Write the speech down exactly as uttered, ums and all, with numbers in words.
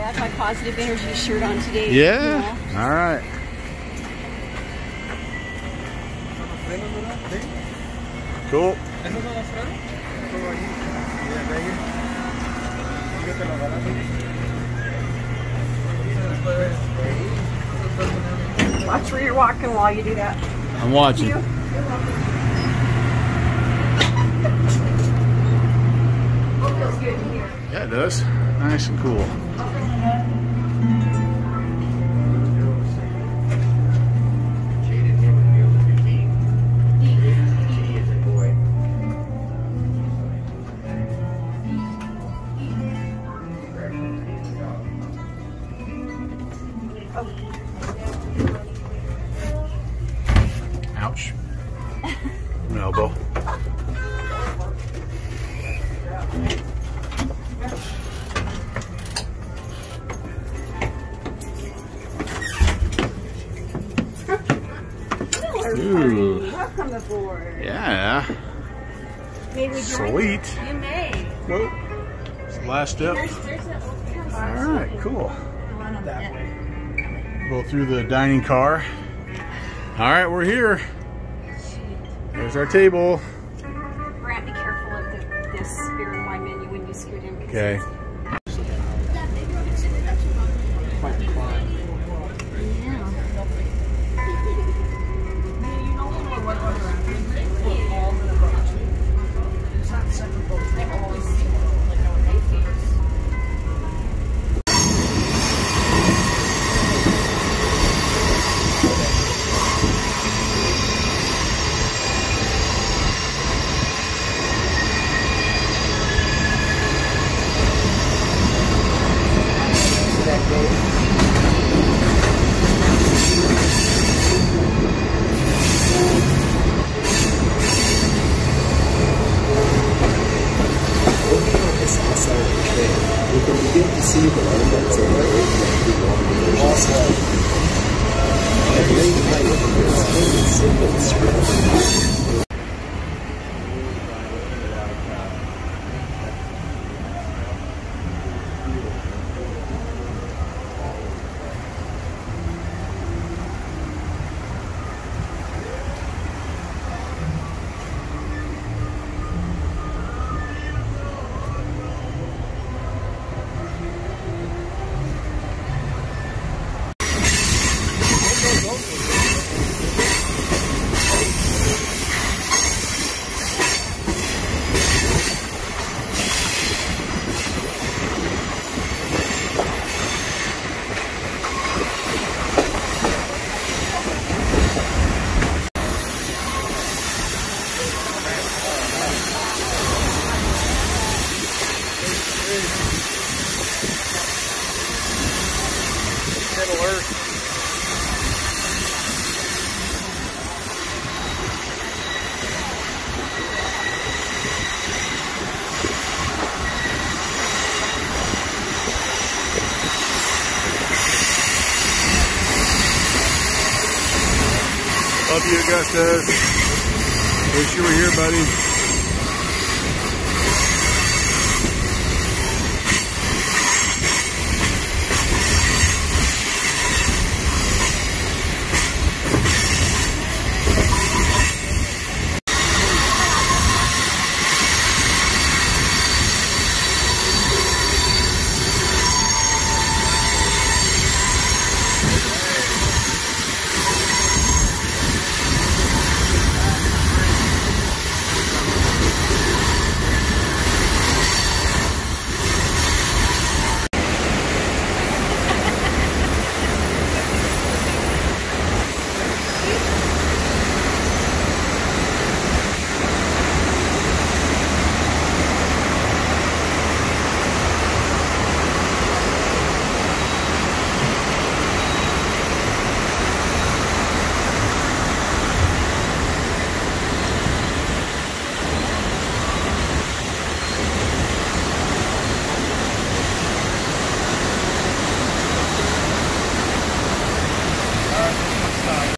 have my positive energy shirt on today. Yeah? You know? All right. Cool. Watch where you're walking while you do that. I'm watching. Feels good in here. Yeah, it does. Nice and cool. Ouch. An elbow. Ooh. Welcome aboard. Yeah. May we join Sweet. you? You may. Well, it's the last step. There's, there's an open house. All right, cool. Run on that way. Go through the dining car. All right, we're here. There's our table. Brant, be careful of the, this beer and wine menu when you scoot in. Okay. You can begin to see the elements of the earth also at late night there's symbols spread. Love you, Augustus. Wish you were here, buddy.